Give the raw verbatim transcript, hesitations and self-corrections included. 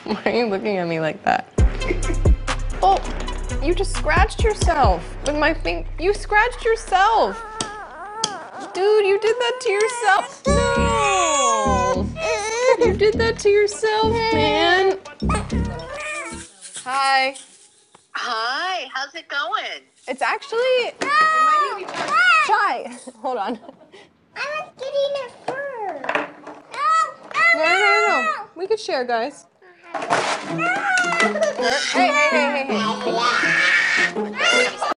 Why are you looking at me like that? Oh, you just scratched yourself with my finger. You scratched yourself. Dude, you did that to yourself. No. You did that to yourself, man. Hi. Hi, how's it going? It's actually... Shy. Hold on. I was getting a fur. No, No, no, no, no. We could share, guys. Hey, hey, hey, hey, hey.